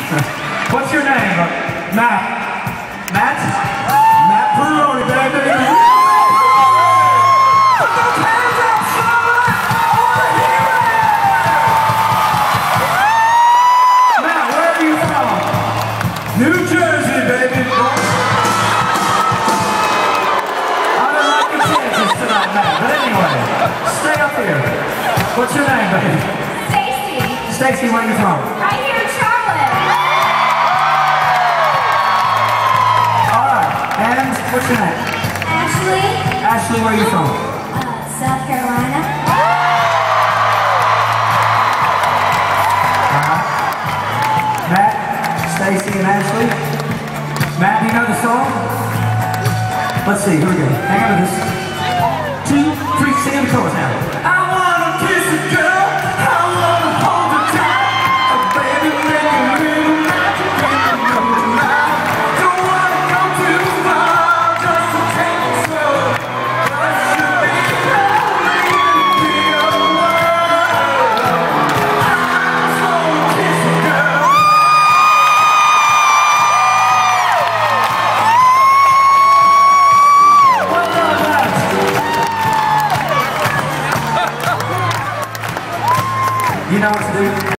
What's your name? Matt. Matt? Matt Peroni, baby. Put those hands up, son! I wanna hear it! Matt, where are you from? New Jersey, baby. I don't like your chances tonight, Matt. But anyway, stay up here. What's your name, baby? Stacy. Stacy, where are you from? Right here in Charlotte. Alright, and what's your name? Ashley. Ashley, where are you from? South Carolina. Matt, Stacy, and Ashley. Matt, do you know the song? Let's see, here we go. Hang on to this. 2, 3, sing in the chorus now. I wanna kiss a girl, I wanna hold her tight. Oh baby, make a little magic in the moonlight. Don't wanna go too far, just to take it slow. I should be lonely in the real world. I just wanna kiss a girl. Well done, lads. You know what to do?